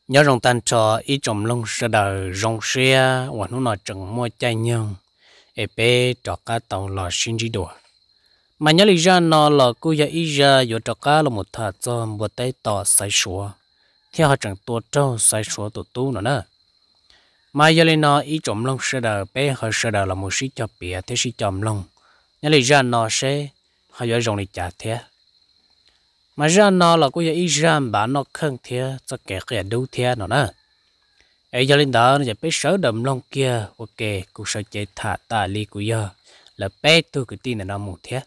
nhớ rong tan trò ý trồng lông sơ đời rong xe và nó nói trồng mua chai nhông ê bé trọ cá tàu lò xin đi đùa mà nhớ lý ra nó là cô ya ý ra yo trọ cá là một thà cho một tay tỏ sai sủa theo họ chẳng tua trâu sai sủa tụ tu nữa nè mà giờ lên nó ý trồng lông sơ đời bé họ sơ đời là một sĩ cho bịa thế sĩ trồng lông nhớ lý ra nó sẽ họ yo rong đi trả thế mà ra nó là cô ya ý ra bà nó khăng thế cho kẻ kẻ đâu thế nữa nè ấy giờ lên đó nóจะไปsở đầm long kia ok cô sẽ chạy thả ta li của giờ là bé tôi cái tin là nó một thế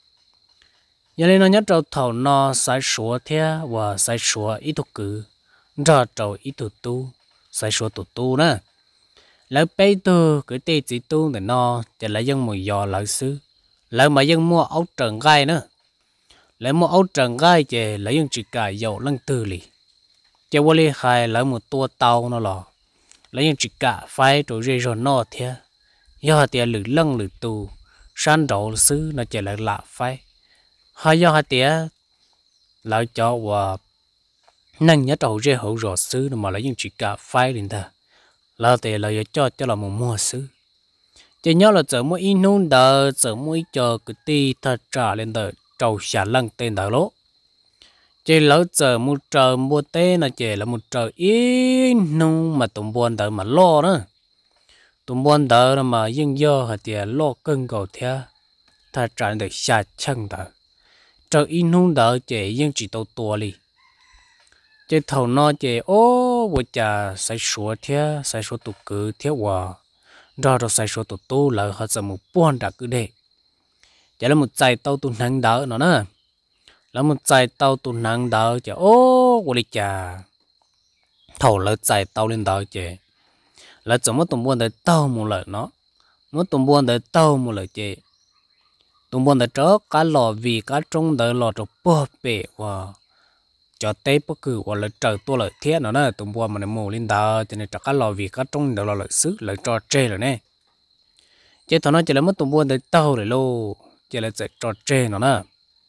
giờ lên nó nhớ trâu thầu nó sai số thế và sai số ít thuộc cử ra trâu ít thuộc tu sai số thuộc tu nè là bé tôi cái tê chỉ tu để nó chỉ là dân mùi giò lợi xứ lại mà dân mua áo trần gai nữa lại mua áo trần gai chỉ là dân chỉ cả dầu lăng tư lì chỉ qua li khai lại một tua tàu nó lò lấy những chỉ cả phái rồi rơi rồi nọ thế do tiền lử lăng lử tù san đầu xứ nó chỉ là lạ phái hay do hai tiền lại cho và nâng nhớ đầu rơi hậu rồi xứ mà lấy những chỉ cả phái lên ta là tiền là cho là một mua xứ chỉ nhớ là giờ mua in nôn đờ giờ mua cho cái ti thật trả lên tờ trầu xả lăng tên tờ lỗ chỉ lỡ giờ một trời mua té là chỉ là một trời ít nung mà tụm buồn đợi mà lo nữa tụm buồn đợi mà nhưng do hạt tiền lo cân cầu theo ta trả được xa chân đợi trời ít nung đợi chỉ nhưng chỉ tàu tua đi chỉ thầu nó chỉ ô vợ cha sai số theo sai số tụ cứ theo hòa rồi sai số tụ tu lỡ họ giờ một buồn đã cứ để chỉ là một trái tàu tụ nắng đỡ nó nữa là một trái tàu tụ nắng đỡ chứ ô của đi chà thầu lỡ trái tàu lên đỡ chứ là chỉ muốn tụm buôn để tàu một lần nó muốn tụm buôn để tàu một lần chứ tụm buôn để chớ cá lò vì cá trông để lò cho bơ bể và cho tết bất cứ và lỡ trời tua lỡ thiết nó nè tụm buôn mà nó mù lên đỡ cho nên cho cá lò vì cá trông để lò lỡ xứ lỡ cho trê rồi nè chứ thằng nó chỉ là muốn tụm buôn để tàu rồi lô chỉ là chỉ cho trê nó nè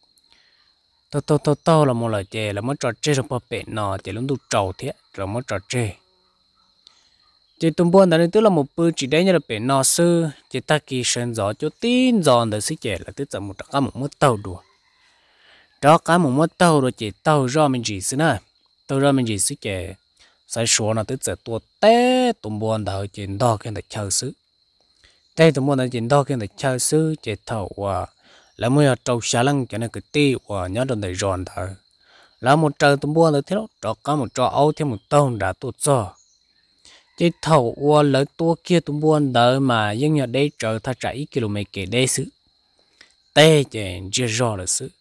tao là một lời chè là muốn trò chơi trong bờ bể nọ chỉ lúc tu trầu thế rồi muốn trò chơi chỉ tung buôn đó tức là một bữa chỉ đấy như là bể nọ sư chỉ ta kỳ sơn gió cho tin giòn để xí chè là tức là một cá một mốt tàu đùa đó cá một mốt tàu rồi chỉ tàu do mình chỉ xí nè tàu do mình chỉ xí chè sai số là tức là tua té tung buôn đó chỉ đo cái để chơi xứ té tung buôn đó chỉ đo cái để chơi xứ chỉ thầu và là mới ở trâu xả lăng cho nên cái tì và nhớ đến để giòn thở là một trời tụm bùa là thế đó trọ có một trọ ấu thêm một tông đã tốt cho cái thầu và lỡ tua kia tụm bùa đỡ mà nhưng nhà đây trời ta chạy km kể đây xứ tê chèn chưa rõ là xứ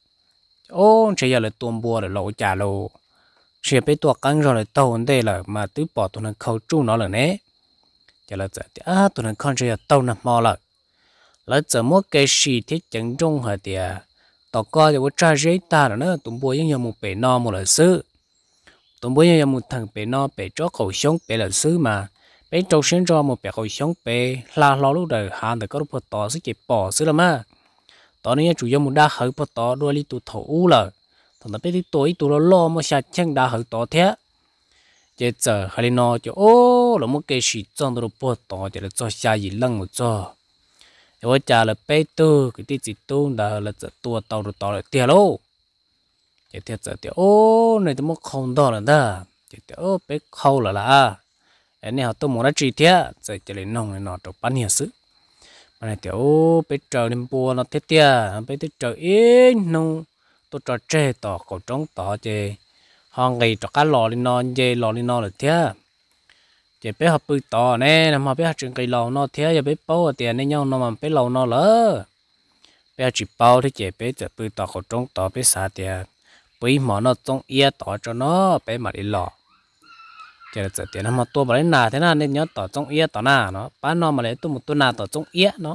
ô chỉ giờ là tụm bùa là lỗ trả lỗ chỉ biết tua căng rồi là tàu đây là mà tứ bỏ tụi nó khâu chu nó là nè chỉ là giờ tụi nó không chỉ là tàu nằm mò là lỡ giờ mua cái gì thì chẳng trung hả thì tao coi thì có tra giấy ta rồi nữa tụi bố như một bể no một lần xứ tụi bố như một thằng bể no bể chó khẩu sống bể lần xứ mà bể trâu sinh cho một bể khẩu sống bể la lo lúc đời hàng thì có lúc bắt tỏ sức chịu bỏ xứ lắm mà tao này chủ yếu một đa hơi bắt tỏ đuôi đi tụi thầu u là thằng nó biết đi tuổi tụi lo mà xa chân đa hơi tỏ thế chứ giờ hay nó cho ô là một cái gì trong tụi bắt tỏ thì là cho xa gì lăng một cho rồi trả là bé tư cái tí chỉ tu đã là tua tàu rồi tàu lại tiền lô chỉ thiệt giờ tiền ô này tôi muốn không đó là đó chỉ tiền ô bé khâu là anh này họ tôi muốn nó chi thiệt giờ chỉ lấy nông này nó cho bán nhiều sức mà này tiền ô bé trời nên bùa nó thiệt thiệt bé thiệt trời ít nông tôi cho trẻ tỏ cổ trống tỏ chê họ ngày cho cá lò lên non dê lò lên non là thiệt chỉ biết học bơi tỏ nè mà biết học trường cây lầu nó thế giờ biết bao tiền nên nhau nó mà biết lầu nó lỡ biết chỉ bao thì chỉ biếtจะbơi tỏ khẩu trung tỏ biết sao tiền bơi mà nó trong ia tỏ cho nó biết mà đi lò chỉ là giờ tiền nó mà tua vào đến nào thế nào nên nhớ tỏ trong ia tỏ nào nó bán nó mà lấy tôi một tôi nào tỏ trong ia nó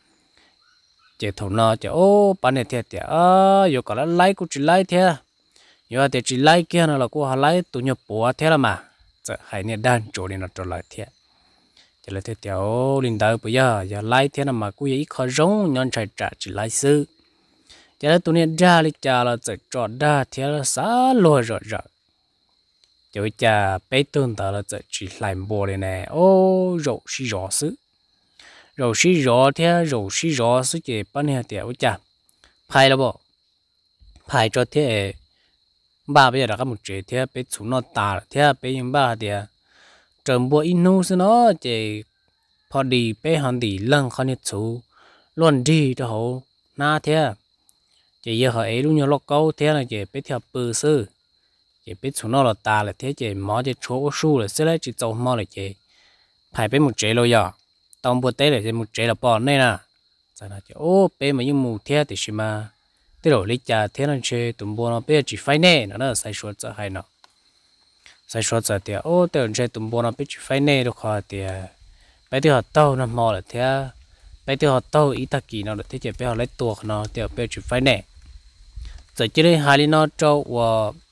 chỉ thầu nó chỉ ô bán này thiệt thiệt giờ còn là lấy cũng chỉ lấy thiệt giờ thì chỉ lấy kia nó là cô họ lấy tôi nhập bùa thế là mà giờ hay nè đan chỗ này nó trở lại thiệt chỉ là thiệt tiểu linh đạo bây giờ lấy thế nào mà cứ ý khó giống nhon chạy trả chỉ lấy sư chỉ là tụi này ra đi trả là giờ trọ đa thiệt là xả lôi rồi chỗ cha bé tương tự là chỉ làm bò này nè ô rổ xí rõ xứ rổ xí rõ thế rổ xí rõ xứ chỉ bán nhà tiểu cha phải là bộ phải cho thế ba bây giờ đã có một chuyện thế bé chúng nó tà thế bé những ba thì trầm bộ in nu xứ nó chỉพอดีเป้หันดีเรื่องเขาเนี่ยสูล้วนดีจะเขาหน้าเท่จะเยอะเขาเอรุ่นยล็อกเก้าเท่นะจะไปเที่ยวปื้อซื้อจะไปชนนอตาเลยเท่จะหมอจะโชว์สู้เลยเสร็จแล้วจะจมหมอเลยจะภายไปหมดเจเลยอ่ะตอนบัวเต้เลยจะหมดเจละปอนนี่นะจากนั้นจะโอ้เป้มายังหมู่เท่ติชิมาที่เราลิจ่าเท่นั่นเชตุ่มบัวเราเป้จีไฟแน่นะใส่ชัวจะให้เนาะใส่ชัวจะเดียวโอ้เต้นเชตุ่มบัวเราเป้จีไฟแน่ทุกคนเดียวไปที่หอเต้าน้ำมอเลยเท่ไปที่หอเต้าอีตากีเนาะที่จะไปหอเล็กตัวเขาเนาะเดี๋ยวไปจุดไฟแน่จะจะได้หาลินอเจ้าว่า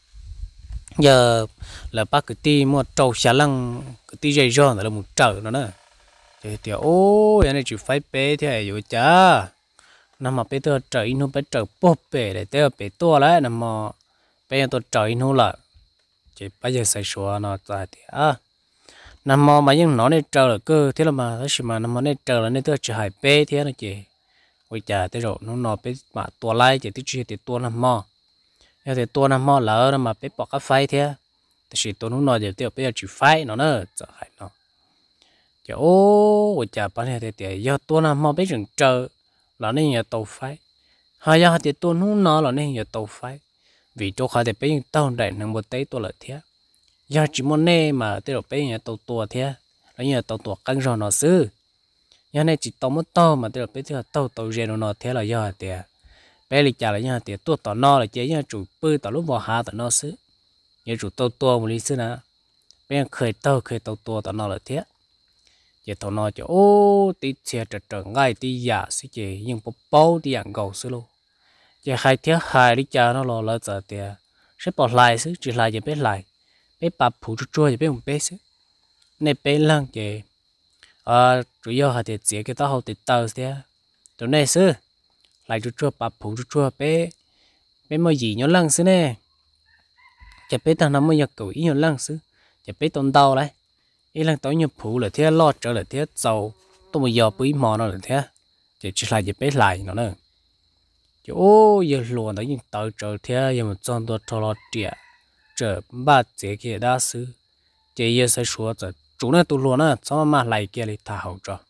giờ là bác cái ti mua trâu xả lăng cái ti dây giòn là một trời nó nè thì ô cái này chỉ phải bé thì rồi cha nằm mà bé tôi trời nó bé trời bóp bé để tôi bé to lại nằm mà bé tôi trời nó là chỉ bây giờ sai số nó tại thì nằm mà những nó này trời là cơ thế là mà thế mà nằm mà này trời là nên tôi chỉ hai bé thế nó chỉ ôi cha thế rồi nó bé mà to lại chỉ tôi chỉ thì to nằm mà thì tôi nằm mò lỡ nó mà bé bỏ cái phai thế thì tôi nó giờ tôi bây giờ chỉ phai nó nữa sợ hại nó chứ ô chả bán này thì giờ tôi nằm mò bé rừng chờ là nên giờ tàu phai hay giờ thì tôi nó là nên giờ tàu phai vì chỗ khai thì bé tàu đại nằm một tay tôi là thế giờ chỉ muốn nè mà tôi bé giờ tàu tua thế là giờ tàu tua căng rồi nó xứ giờ này chỉ tàu một tàu mà tôi bé tàu tàu rèn nó thế là giờ thì bé lịch trả lại nha thì tua tỏ no là chế nha chủ bơi tỏ lúc vào hạ tỏ no xứ như chủ tàu tua một lý xứ nè bé khởi tàu tua tỏ no là thế chế tàu no cho ô tí xe trở ngay tí giả xí chế nhưng bố bao tí dạng gầu xứ luôn chế hai thế hai lịch trả nó là giờ thì sẽ bỏ lại xứ chỉ lại chế bé lại bé bà phụ cho chua chế bé một bé xứ này bé lăng chế chủ yếu là thì chế cái tao hậu thì tàu thế chỗ này xứ lại chua bà phụ chua bé mà gì nhớ lăng xứ nè chả bé thằng năm mươi giờ cầu ý nhớ lăng xứ chả bé tồn đau đấy ý lăng tối nhớ phụ là thế lo trở là thế giàu tôi một giờ bấy mò nó là thế chỉ lại chả bé lại nó nữa chứ ô giờ luôn đấy nhưng tao trở thế giờ mà chọn tôi cho lo trẻ trở ba chế kia đa xứ chỉ giờ sẽ số giờ chủ này tôi luôn á xong mà lại kia thì thả hậu cho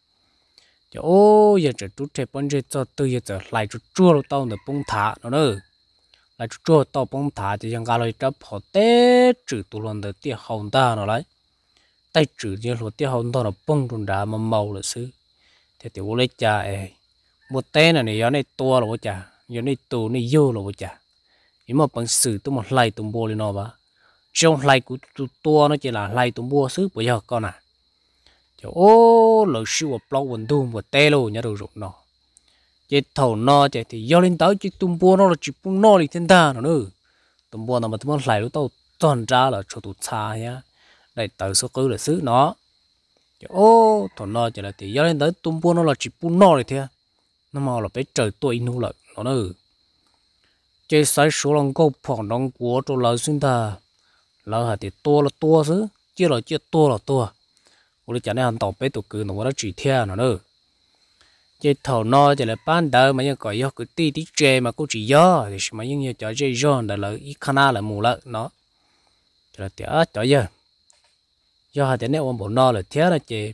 ô giờ chỉ chút chế bún chế cho từ giờ lại chút chua tao được bông thả nó nữa lại chút chua tao bông thả thì chẳng có lời chấp họ té trừ tụ luôn được tiệt hồng ta nó lấy tay trừ giờ luôn tiệt hồng ta nó bông trong đá mà màu là xứ thì tiểu lấy cha ấy một té này giờ này to là bố cha giờ này tù này vô là bố cha nhưng mà bằng sự tôi một lại tụm bùa lên nó ba trong lại của tụi to nó chỉ là lại tụm bùa xứ bây giờ con à ô lời siêu một lâu quần tu một tê luôn nhá đồ rụng nó chỉ thầu nó chỉ thì do lên tới chỉ tung bua nó là chỉ bung nó đi thiên ta nó nữa tung bua nó mà tụi lại lúc tao toàn ra là cho tụt xa nhá đây từ số cứ là xứ nó ô thầu nó chỉ là thì do lên tới tung bua nó là chỉ bung nó đi thế nó mà là bé trời tuổi nu lại nó nữa chỉ sai số lòng câu phỏng đóng của cho lời xin ta lời hạt thì to là to xứ chia là chia to là to tôi chả nên ăn tàu bé tụi cứ nó chỉ theo nó nữa chỉ thầu no chỉ là ban đầu mà những cái do cái tí chè mà cũng chỉ do thì mà những cái chè giòn là ít khả năng là mù lợn nó chỉ là tiếc cho giờ do hai tiếng này ông bố no là theo là chè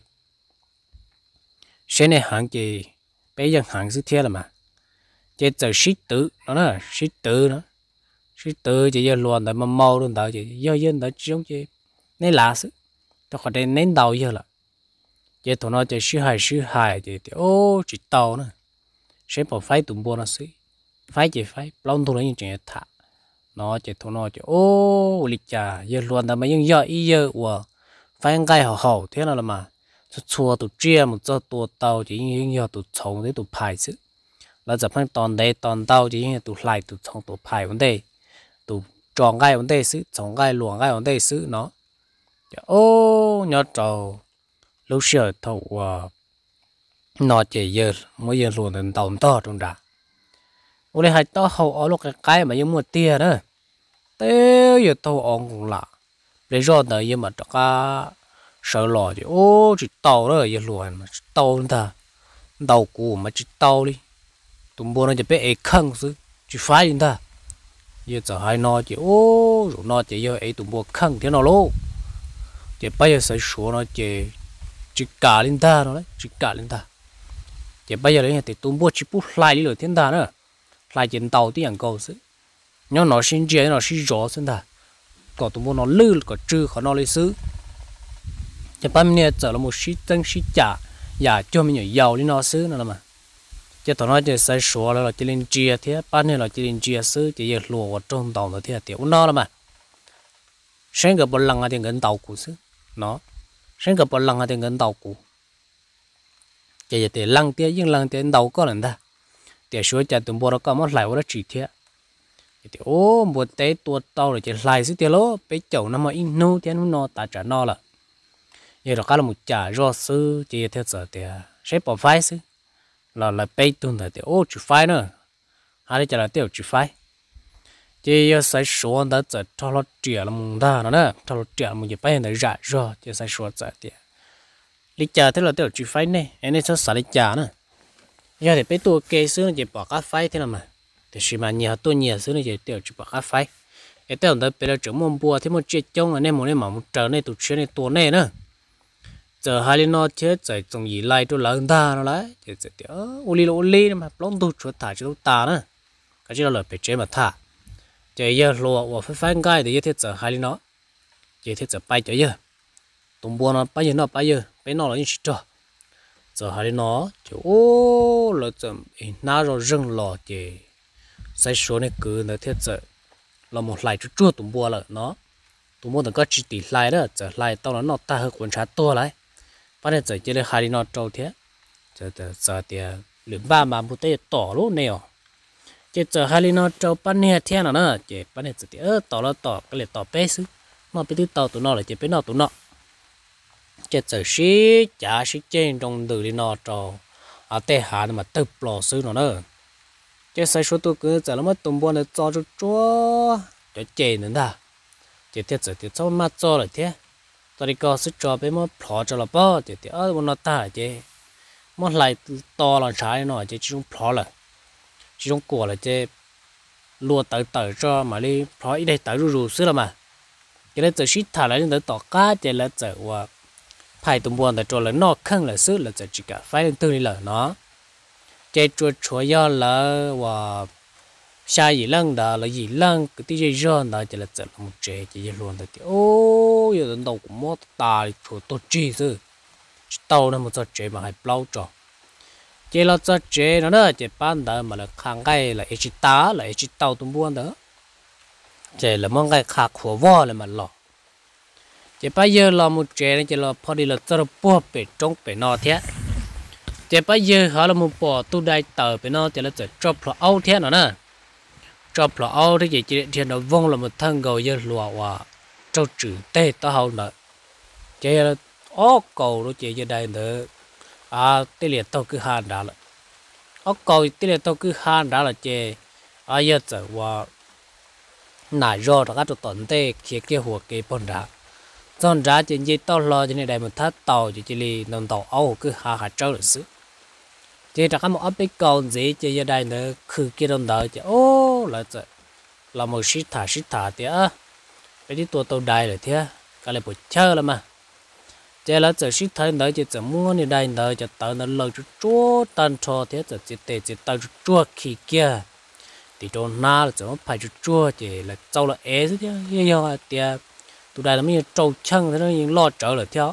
xe này hàng chè bây giờ hàng sức theo là mà chè giờ ship tử nó là ship tử chỉ giờ luôn tại mà mau luôn tại chỉ do dân tại trong chè này lạ sự tôi khỏi đến nén đầu giờ là chỉ thằng nó chỉ sư hài chỉ ô chỉ tàu nữa sẽ bỏ phái tụm bùa nó xí phái chỉ phái lâu thôi những chuyện thả nó chỉ thằng nó chỉ ô lịch trà giờ luôn là mấy những giờ ý giờ của phái gai hậu thế nào là mà chua tụt chia một giờ tụt tàu chỉ những giờ tụt trồng đấy tụt排chứ là giờ phăng toàn đây toàn tàu chỉ những tụt lại tụt trồng tụt排vấn đề tụt tròn gai vấn đề xứ trồng gai luồng gai vấn đề xứ nó ô nhớ trâu lúc xưa thầu nó chỉ giờ mỗi giờ luôn đến tàu to trong đó ô đây hai to hậu ở lúc cái mà giống một tia đó té giờ tàu ông cũng lạ lấy rõ đời nhưng mà cả sợ lò thì ô chỉ tàu đó vậy luôn mà tàu ta tàu cũ mà chỉ tàu đi tụi bố nó chỉ biết khăng chứ chỉ phải ta giờ giờ hai nó chỉ ô rồi nó chỉ giờ ấy tụi bố khăng thế nào luôn chỉ bây giờ sẽ số nó chỉ cả lên ta rồi đấy chỉ cả lên ta chỉ bây giờ đấy thì tụi bố chỉ bút lại đi rồi thiên ta nữa lại trên tàu thì ăn câu chứ nhưng nó xin chơi nó xin rõ xin ta còn tụi bố nó lư có trừ khó nó lấy xứ chỉ bây giờ giờ là một sĩ tăng sĩ trả giả cho mình giàu đi nó xứ nữa mà chỉ tụi nó chỉ sai số là chỉ lên chia thế bây giờ là chỉ lên chia xứ chỉ giờ lùa vào trong tàu nữa thế tiểu nó là mà sáng cái bờ lăng ở trên gần tàu cũ xứ nó sáng cái bờ lăng ở trên gần tàu cũ chỉ giờ thì lăng thế nhưng lăng thế tàu có lần ta để số cho tụi bố nó có một lại của nó chỉ thế thì ô một té tua tàu rồi chỉ lại xứ tiền lố bé chậu nó mà in nô thế nó ta trả nó là giờ đó cả là một trả do sư chỉ theo giờ thì sẽ bỏ phái xứ là bé tuần thì ô chỉ phái nữa hai đứa trả là tiêu chỉ phái chỉ giờ sai số đó giờ cho nó trả là mùng ta nó nè cho nó trả mùng gì bé này rải rồi chỉ sai số giờ thì lý trả thế là tiêu chỉ phái này anh ấy cho xài lý trả nữa giờ thì bé tua kê xứ nó chỉ bỏ các phái thế nào mà thì khi mà nhiều tôi nhiều xứ nó chỉ tiêu chỉ bỏ các phái cái tiêu đó bây giờ chỉ muốn bùa thì muốn chơi chung anh em muốn mà muốn trở này tụi chuyện này tua này nữa giờ hai đứa nó chết rồi trong gì lại tôi lớn ta nó đấy thì sẽ tiểu ô li mà lông tôi chuột thả cho ta nữa cái gì đó là phải chế mà thả giờ giờ lùa và phải cái thì giờ giờ hai đứa nó giờ giờ bay giờ giờ tụi bùa nó bay giờ nó bay giờ bé nó là như thế giờ hai đứa nó chứ ô là chậm na rồi rừng lò thì sai số này cứ nó thế giờ là một lại chút chua tụm bùa là nó tụm bùa nó có chỉ tỷ lại đó giờ lại tao nó ta hơi quan sát to lại bắt đầu giờ chỉ là hai đứa nó trâu thế giờ thì lượng ba mà một tay tỏ luôn nè chỉ giờ hai đứa nó trâu bắt nè thế nào nữa chỉ bắt đầu giờ thì tỏ là tỏ cái này tỏ bé xứ nó bé thứ tàu tụi nó là chỉ bé nó tụi nó chết giờ xí chả xí trên trong từ đi nọ trò à tê hà mà tập lò sư nó nữa chết sai số tôi cứ giờ nó mất tụm buồn để cho cho chè nữa ta chết thế giờ thì cho mắt cho lại thế tôi đi coi sức cho bé mất phò cho là bao chết thì bọn nó ta chứ mất lại to là trái nó chứ chỉ phò là chỉ của là chứ lùa tới cho mà đi phò ít đây tới rù xứ là mà cái đấy giờ xí thả lại đến tỏ cá chứ là giờ và phải tụm buồn để cho là nó khăng là xứ là chỉ cả phải lên tư đi là nó chơi chuột chúa do là và xa gì lăng đó là gì lăng cái tí chơi giòn đó chỉ là chỉ là một chơi chỉ luôn đấy ô giờ đến đầu cũng mót ta chuột tôi chi chứ tàu nó một trò chơi mà hay bao trò chơi là trò chơi nó đó chơi ban đó mà là khang cái là chỉ tá là chỉ tàu tụm buồn đó chơi là mong cái khạc khổ vo là mà lọ chỉ bây giờ là một trẻ này chỉ là phò đi là cho bùa bể trong bể nọ thế chỉ bây giờ họ là một bò tu đại tờ bể nọ chỉ là chỉ cho phò áo thế nào nè cho phò áo thế chỉ thì nó vong là một thân cầu giờ lùa và cho chữ tê tao hậu nè chỉ là ó cầu nó chỉ giờ đây nữa à tê liệt tao cứ hàn đã là ó cầu tê liệt tao cứ hàn đã là chỉ à giờ giờ và nãy giờ đã có tận tê kiaหัวkia bồn đã trong giá trên dây tàu lo trên này đại một tháp tàu chỉ li nông tàu âu cứ hà trâu được xứ chỉ đã có một ấp bích cầu gì chỉ giờ đây nữa cứ kia đông đợi chỉ ô là một shit thả thì cái đi tua tàu đài rồi thế cái này bộ chơi là mà chỉ là chỉ shit thả đợi chỉ mua này đây đợi chỉ tàu nó lâu chút chúa tan cho thế chỉ tàu chúa khi kia thì trong na là chỉ phải chúa chỉ là châu là é chứ chứ thì tụi đây là mấy trâu chân thế nó những lo trở lại theo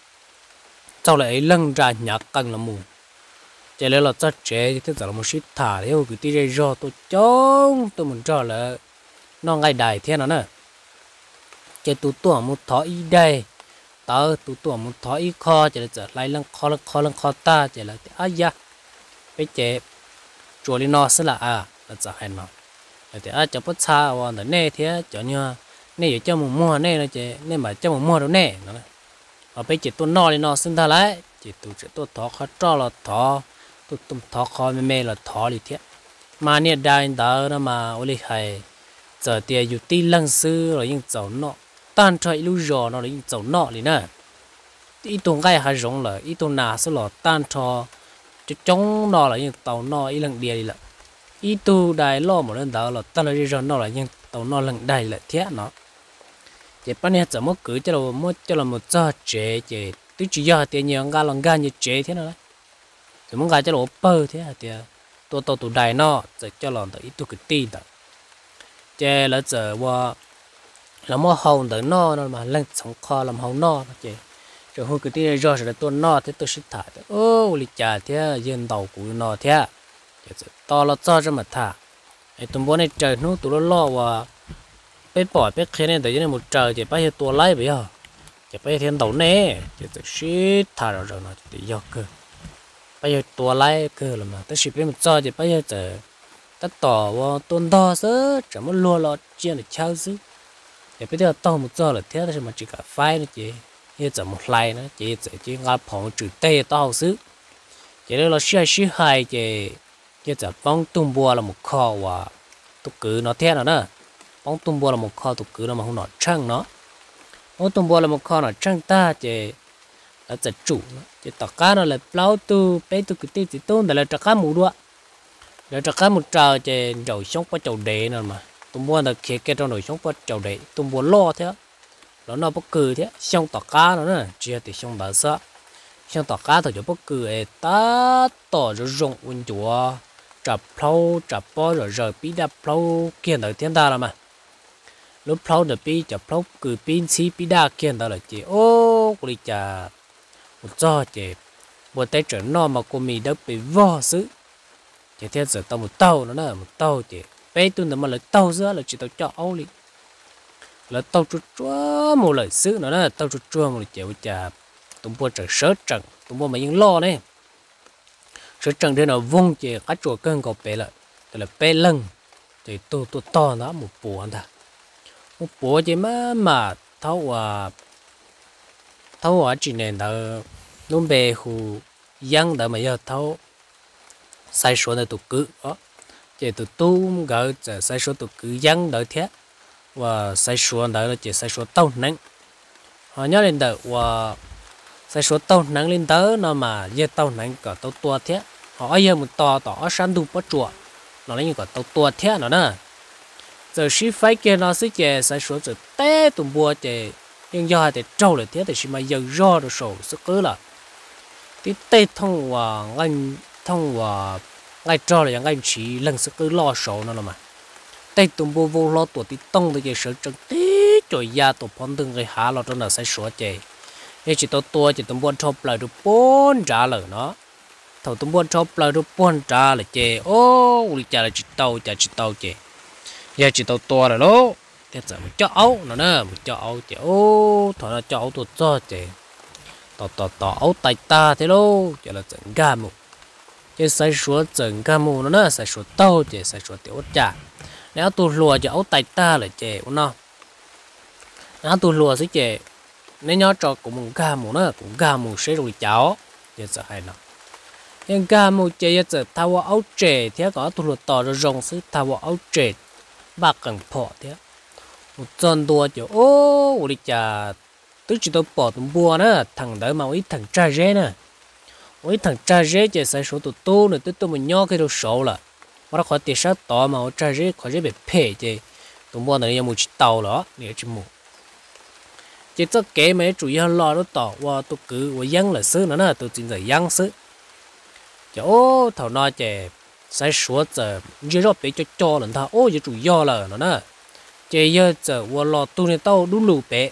sau lại lưng ra nhạc căng là mù chạy lên là rất trẻ thế giờ là một shit thả theo cái tí rồi tôi trông tôi muốn cho là nó ngay đài thế nào nè chạy tụi tôi một thỏ y đây tớ tụi tôi một thỏ y kho chạy là giờ lại lưng kho ta chạy là ai da bây giờ chùa đi nó sẽ là giờ hay mà thì cho bớt xa và để nè thế cho như nè giờ cho một mua nè là chị nè mà cho một mua đâu nè nó ở bây giờ tôi no đi nó xin ta lại chỉ tôi thọ khó cho là thọ tôi thọ khó mê là thọ đi thế mà nè đại đó nó mà ôi hay giờ tiền dù ti lăng sư rồi nhưng giàu nọ tan cho ít lúc giò nó là ít dầu nọ liền nè ít tuần gai hay rong là ít tuần nào sẽ là tan cho chống nó là những tàu nọ ít lần bia đi là ít tu đại lo một lần đó là tan là giò nó là những tàu nọ lần đại là thế nó chỉ bắt nè怎么cứ cho là một giờ chế chế tôi chỉ giờ tiền nhiều ngà lòng gan như chế thế nào đấy thì muốn gài cho nó bơ thế thì tôi tụ đại nó giờ cho lòng tới ít tu cái tin đó chế là giờ qua làm mò hồng tới nó mà lên sống kho làm hồng nó chế rồi hồi cái tin rồi sẽ tôi nó thế tôi sẽ thả ô lịch trả thế dân đầu của nó thế to là cho mà thảไอ้ตัวบนไอ้เจอนู้ตัวล่อว่าไปปล่อยไปแค่นี้แต่ยังไม่เจอจะไปตัวไล่ไปอ่ะจะไปเทียนตัวเน่จะชิดถ่ายเราเนาะจะยกเกอไปตัวไล่เกอละมาแต่สิเป็นมันจอจะไปเจอตัดต่อว่าต้นดอซะจะมันรัวเราเจียนเช่าซื้อจะไปเที่ยวต้องมันจอเลยเที่ยวแต่สิมันจีกับไฟนะจียังจะมันไล่นะจีจะจีงาผงจุดเตะต่อซื้อจะได้เราเชื่อชื่อให้จียังจะป้องตุ้มบัวละมุขคอว่าตุกคือnó thế nào nữa bóng tung bùa là một kho tục cứ là mà không nọ trăng nó bóng tung bùa là một kho nọ trăng ta chỉ là giật chủ chỉ tọt cá nó là plau tu bé tu cái tí chỉ tôn để là trắc cá mù đua để trắc cá mù trào chỉ rồi sống qua chậu đế nữa mà tung bùa là kia kia trong rồi sống qua chậu đế tung bùa lo thế nó bất cứ thế xong tọt cá nó nữa chỉ thì xong đỡ sợ xong tọt cá thôi cho bất cứ ta tỏ rồi rộng quân chúa chập plau chập bó rồi bí đập plau kia tới thiên ta là mà lúc plau được bí chập plau cứ bí xí bí đa kia tới là chị ô cô đi chà một cho chị một tay trở nó mà cô mì đất bị vò xứ chị thiên giờ tao một tàu nó là một tàu chị bé tôi mà là tàu giữa là chị tao cho ấu đi là tàu chút chúa một lời xứ nó là tàu chút chúa một chị chà tụi bố trở sớt trận tụi bố mà yên lo này sự trận thế nào vung chỉ cá chuột cơn cọp bé lại tức là bé lưng thì tôi to nó một bùa anh ta một bùa chỉ mà thấu ở trên nền đó luôn bề hồ dân đó mà giờ thấu sai số này tụt cứ đó chỉ tụt tu gỡ sai số tụt cứ dân đỡ thế và sai số đó là chỉ sai số tàu nắng họ nhớ lên đó và sai số tàu nắng lên tới nó mà giờ tàu nắng cả tàu tua thế họ giờ một to ở山度bắt chuột nó lấy những cái tàu tua thế nó nè giờ xí phải kia nó sẽ chè sai số giờ té tụm bùa chè nhưng do thì trâu lại thế thì xí mà giờ do được sổ sẽ cứ là tí tê thông và ngay trâu là ngay chỉ lần sẽ cứ lo sổ nó mà tê tụm bùa vô lo tuổi tí tông thì chè sợ chân tí rồi da tụm phong từng cái há lo cho nó sai số chè nhưng chỉ tàu tua chỉ tụm bùa chọc lại được 4 trả lời nó thầu tụm bùa chọc lại được 4 trả lời chè ô uli trả là chỉ tàu chè giờ chỉ tàu tua rồi đó thế giờ một cho ấu nó nè một cho ấu chè ô thằng nó cho ấu tụt cho chè tàu ấu tay ta thế đâu chè là整gà mù chè sai số整gà mù nó nè sai số tàu chè sai số tiểu chả nếu tụt lùa chè ấu tay ta là chè nó nếu tụt lùa sẽ chè nếu nhớ cho cũng một gà mù nữa cũng gà mù sẽ rồi cháu giờ giờ hay nó nhưng gà mù chè giờ thao ấu chè thế có tụt lùa tỏ rồi rong sẽ thao ấu chè bạc cần phò thế một chân đua chứ ô uli chà tức chỉ tôi bỏ tụm bùa nữa thằng đấy mà ít thằng trai rê nè ít thằng trai rê chỉ sai số tụt tu nữa tôi mình nhớ cái đồ số là mà nó khỏi tiền sát tỏ mà trai rê khỏi rê bị phê chứ tụm bùa này một chiếc tàu đó để chim mù chỉ tất cả mấy chủ yếu lo nó tỏ qua tôi cứ qua dân là xứ nữa nè tôi chính là dân xứ chứ ô thằng nói chè sai số giờ như đó bị cho lần thà ô giờ chủ yếu là nó nè chỉ giờ giờ qua lo tu này tao đu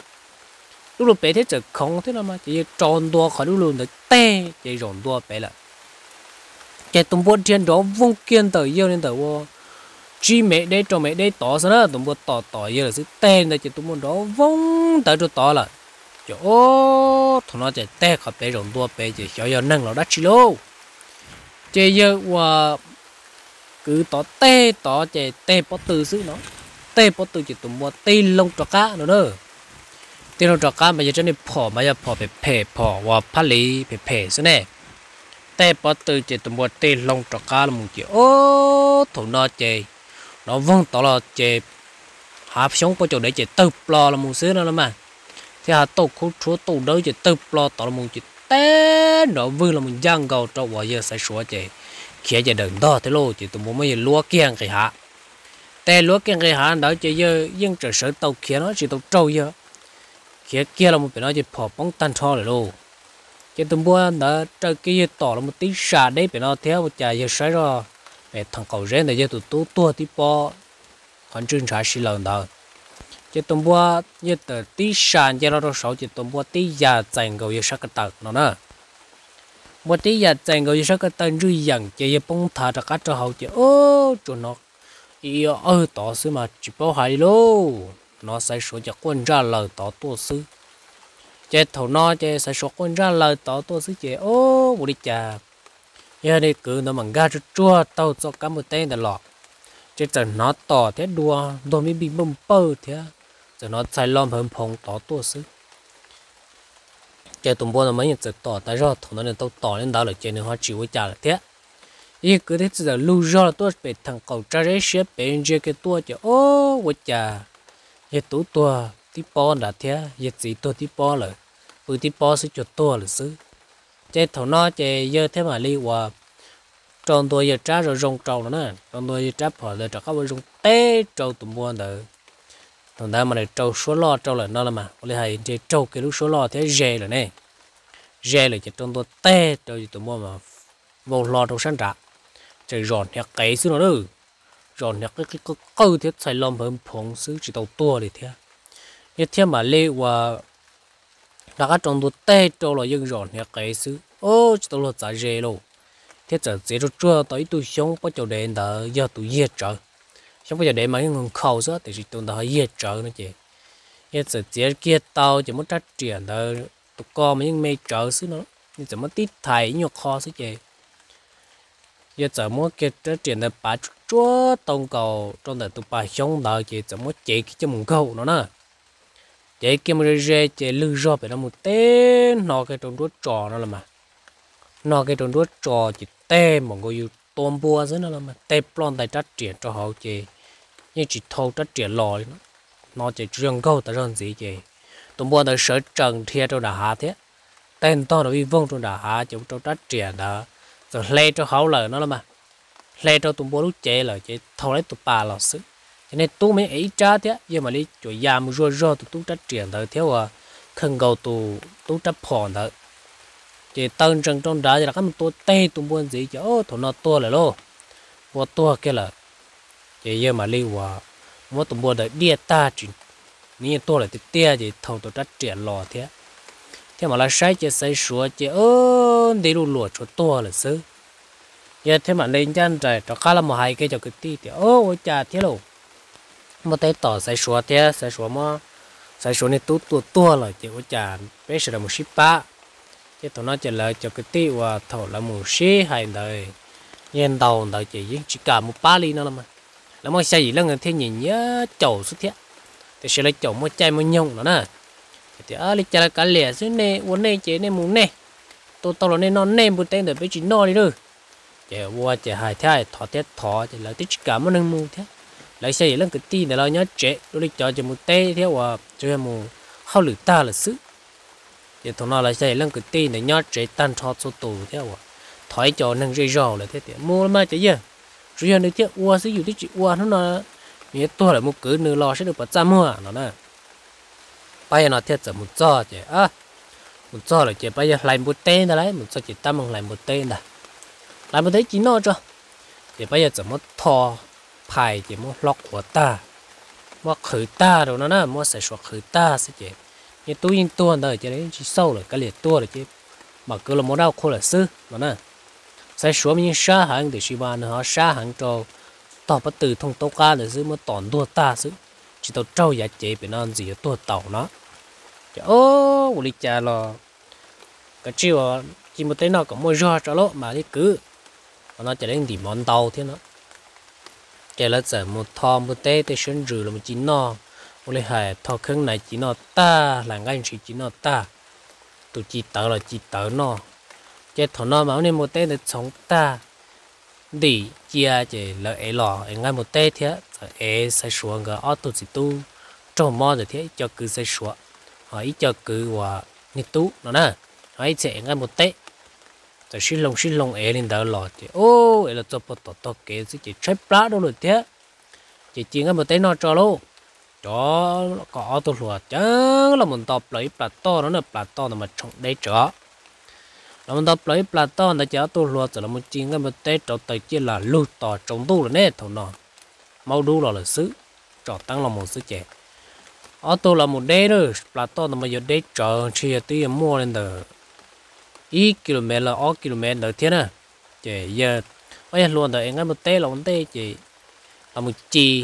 lù bé thế giờ không thế nào mà chỉ tròn đua khỏi đu lù được tê chỉ rộn đua bé là chỉ tụm bột trên đó vung kiên tới giờ nên tới qua chỉ mẹ đây cho mẹ đây tỏ sao đó tụm bột tỏ giờ là sự tê này chỉ tụm bột đó vung tới cho tỏ là chứ ô thằng nó chỉ tê khỏi bé rộn đua bé chỉ cho giờ nâng nó đắt chi lô chỉ giờ qua cứ tỏ chỉ tê bỏ từ xứ nó tê bỏ từ chỉ tụm bột tê lông cho cá nữa đó tê lông cho cá mà giờ cho nên phò mà giờ phò phải phò và phát lý phải xứ này tê bỏ từ chỉ tụm bột tê lông cho cá là một chỉ ô thằng nó chỉ nó vâng tỏ là chỉ hạp sống bao giờ để chỉ tập lo là một xứ nữa là mà thì hà tổ khu chúa tổ đỡ chỉ tập lo tao là một chỉ té nó vừa là một giang cầu cho vợ giờ sẽ sửa chỉ khi giờ đừng đó thế lô chỉ tụi muốn mấy lúa kiêng cái hạ té lúa kiêng cái hạ đó chỉ giờ nhưng trở sở tàu kia nó chỉ tàu trâu giờ kia kia là một cái nó chỉ phò bóng tan cho rồi lô chỉ tụi muốn đó trời kia tỏ là một tí xả đấy phải nó theo một chài giờ sấy rồi mẹ thằng cầu rén này giờ tụi tua tí po còn trưng trả xí lần đó chỉ tụi mua như tờ tí sàn cho nó sáu chỉ tụi mua tí già dành cầu như sắc cái tờ nó nè mua tí già dành cầu như sắc cái tờ rưỡi dần chỉ bông thả ra các trò hậu chỉ ô chỗ nó yêu tỏ sư mà chỉ bao hai lô nó sẽ số cho quân ra lời tỏ tua sư chỉ thầu nó chỉ sẽ số quân ra lời tỏ tua sư chỉ ô bùi chà giờ đây cứ nó bằng ga chua tao cho cả một tên là lọ chỉ cần nó tỏ thế đua mới bị bông bơ thế giờ nó sai lom hơn phong tỏ tua sư chỉ tụi bọn nó mấy nhận sự tỏ tại do thằng nó nên tao tỏ lên đó là chỉ nên họ chịu với trả là thế ý cứ thế giờ lưu do là tôi bị thằng cậu tra rễ xếp bên dưới cái tua chứ ô với chà giờ tú tua tí po đã thế giờ gì tua tí po rồi bữa tí po sẽ cho tua là sư chỉ thằng nó chỉ giờ thế mà đi qua trong tôi giờ trả rồi rong trâu nữa nè trong tôi giờ trả bỏ rồi trả các bạn rong té trâu tụi bọn đó thằng ta mà này trâu số lo trâu là nó là mà có lẽ hay chơi trâu cái lúc số lo thế dè rồi nè dè là chỉ trong tôi té trâu gì tụi bọn mà vô lo trâu sáng trả trời giòn nhạc cái xứ nó nữa giòn nhạc cái câu thiết xài lom hơn phong xứ chỉ tàu tua để thế như thế mà lê và là các trong tôi té trâu là dân giòn nhạc cái xứ ô chỉ tàu là trả dè luôn thế giờ dễ cho chưa tới tôi sống có chỗ đèn đỡ giờ tôi giết trời xong bây giờ để mấy người khâu đó thì tụi nó hơi trợ nữa chị hiện giờ chỉ kia tàu chỉ muốn phát triển đó tụi con mấy mê trợ xứ nó nhưng chỉ muốn tít thầy nhiều kho xứ chị giờ chỉ muốn kia phát triển là bà chúa tông cầu trong đời tụi bà sống đó chị chỉ muốn chạy cái mùng câu nó nè chạy kia mà ra chạy lư ro phải nó một tên nó cái trong đuốt trò nó là mà nó cái trong đuốt trò chỉ tên một người tôm bùa dưới nó là mà tên plon tại phát triển cho họ chị nhưng chỉ thâu phát triển lòi nó chỉ riêng câu tại rằng gì chị tụi bọn nó sợ trần thiệt trong đà hạ thế tên to nó bị vong trong đà hạ chúng trong phát triển đó rồi lê cho hậu lời nó là mà lê cho tụi bọn lúc chế là chị thâu lấy tụi bà là sức cho nên tôi mới ấy trả thế nhưng mà đi chỗ giam rồi tụi phát triển đó theo à khẩn cầu tụi chấp phòn đó chị tân trần trong đá thì là cái một tôi tê tụi bọn gì chứ ô thằng nó to lại luôn bọn to kia là chị giờ mà lưu vào mỗi tụi bọn đấy đi ta chỉ ní to là tia thì thầu tụi phát triển lò thế thế mà là sai chị sai sửa chị đi luôn lùa cho to là xứ giờ thế mà lên chân trời cho khá là một hai cái cho cái tí thì ôi chà thế luôn một tay tỏ sai sửa thế sai sửa mà sai sửa này tua là chị ôi chà bé sẽ là một ship ba chứ tụi nó trả lời cho cái tí và thầu là một ship hay đời nhân đầu đời chị chỉ cả một ba ly nữa là mà xây gì là người thế nhìn nhớ chầu xuất hiện thì sẽ lấy chầu một chai một nhông nữa nè thì lấy chai cả lẻ dưới này uống này chế này muốn này tôi là nên non nem một tên để bây chỉ no đi rồi chế qua chế hai thế thọ tết thọ thì là tích cả một nâng mù thế lấy xây là cái tin để lo nhớ chế tôi lấy cho chế một tê thế và chơi một hao lử ta là sức thì thằng nó lấy xây là cái tin để nhớ chế tan cho số tù thế và thỏi cho nâng dây rò là thế thì mua mà chế gì rồi này thế qua sử dụng tích qua nó là nghĩa tôi là một cứ nửa lò sẽ được bắt ra mua nó nè bây giờ nó thiết giờ một giò chứ một giò là chỉ bây giờ lại một tên đó đấy một giò chỉ tâm bằng lại một tên đó lại một thế chỉ nó cho thì bây giờ giờ một thò phải chỉ một lọc của ta một khử ta rồi nó nè một sẽ sửa khử ta sẽ chỉ như tôi in tua đời chỉ đấy chỉ sâu rồi cái liệt tua rồi chứ mà cứ là một đau khô là sư nó nè sẽ sửa mình xa hàng để suy bàn họ xa hàng trâu tao bắt từ thông tàu cá để giữ một tòn đua ta giữ chỉ tàu trâu giá chế bị non gì ở tàu nó ô uli cha lo cái chiều chỉ một tên nào có mua rau cho lỗ mà đi cứ nó chỉ đến tìm món tàu thế nó cái là giờ một thò một té để sinh rừ là một chín nó uli hay thò khưng này chỉ nó ta là ngay chỉ nó ta tụi chỉ tớ là chỉ tớ nó cái thằng nó mà nên một té để sống ta đi chia chỉ là ấy lò ấy ngay một tê thế ấy sẽ xuống cái ô tô chỉ tu trong mò rồi thế cho cứ sẽ xuống hỏi cho cứ và nít tú nó nè hỏi sẽ ngay một tê rồi xin lông ấy lên đó lò thì ô ấy là cho bắt tọt cái chỉ chơi plá đâu rồi thế chỉ ngay một tê nó cho luôn cho có ô tô lùa chứ là mình tập lấy plato nó là plato nó mà trồng đấy chở là mình tập lấy plato nó chở tô lùa rồi là một chiên cái một tết trâu tới chỉ là lụt tỏ trồng tu là nè thầu nọ mau đu là sứ trọ tăng là một sứ trẻ ô tô là một đế rồi plato nó mà giờ đế chở chia tí mua lên từ ít km là 8 km nữa thế nè trẻ giờ bây giờ luôn rồi ngay một tết là một tết chỉ là một chi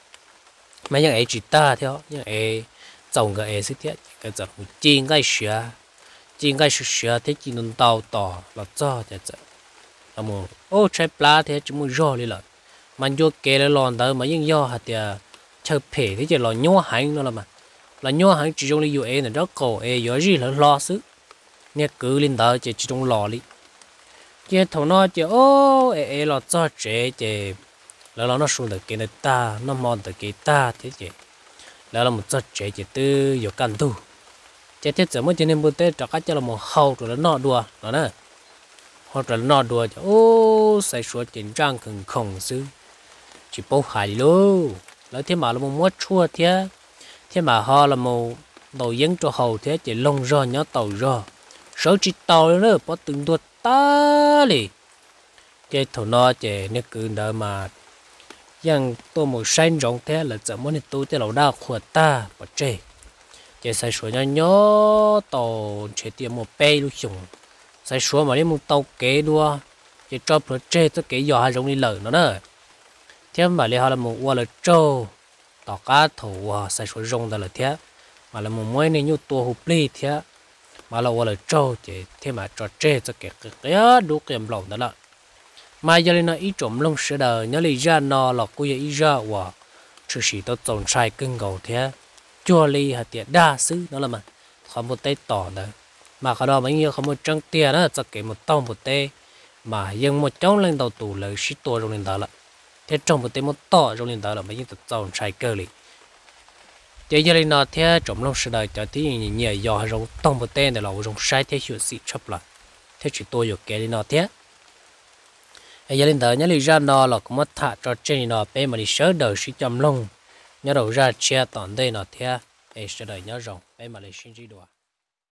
mấy những ấy chỉ ta theo những ấy trồng cái ấy sẽ thế cái giờ một chi ngay sữa chỉ ngay sửa thế chỉ nên tàu tỏ là cho thế chứ là một ô trái pla thế chúng mình rò đi là mình vô kê lại lòn đó mà những do hạt thì chơi phê thế chỉ là nhua hành nữa là nhua hành chỉ trong đi này đó cổ vô gì là lo sức nghe cứ lên đó chỉ trong lò đi chỉ thằng nó chỉ ô là cho trẻ chỉ là nó xuống được cái này ta nó mòn được cái ta thế chỉ là một cho trẻ chỉ tư vô căn tu chế thiết giờ mới cho nên bữa tết cho các cháu là một hậu rồi nó đùa đó nè hoặc là nó đùa cho ô sai số tiền trang cần khổng sư chỉ bốc hải luôn lấy thế mà là một mốt chua thế mà họ là một đầu dân cho hậu thế chỉ lông rò nhớ tàu rò số chỉ tàu nữa có từng đuột ta đi chế thầu nó chế nếu cứ đợi mà yang tôi một xanh rộng thế là giờ muốn tôi thế là đa khuất ta bỏ chế chỉ sai số nhỏ tàu chỉ tiền một bay luôn dùng sai số mà đi một tàu kế đua chỉ cho pro chế tất kế giờ hai giống đi lợn nó đó thêm mà li họ là một qua là trâu tàu cá thủ sai số rong đó là thế mà là một mấy này như tua hộp ly thế mà là qua là trâu chỉ thêm mà cho chế tất kế cái đủ kèm lòng đó là mà giờ này ít trộm lông sữa đời nhớ lý ra nó là cô ít ra và chỉ sĩ tôi trồng sai cưng cầu thế chua ly hạt tiền đa xứ đó là mà không một tay tỏ nữa mà cái đó mấy nhiêu không một trăng tiền đó cho kể một tông một tay mà dân một cháu lên đầu tủ lời ship tua trong lên đó là thế trong một tay một tỏ trong lên đó là mấy nhiêu tự trồng sai cơ li giờ giờ lên nó thế trồng lông sữa đời cho tí nhiều giờ trong tông một tay để là trong sai thế hiệu sĩ chấp là thế chỉ tôi được cái lên nó thế giờ lên đó nhớ lý ra nó là cũng mất thả cho trên nó bé mà đi sớ đời sĩ chăm lông nhớ đầu ra chia toàn đây nó thế ấy sẽ đợi nhớ rồng bé mà lấy xin chỉ đùa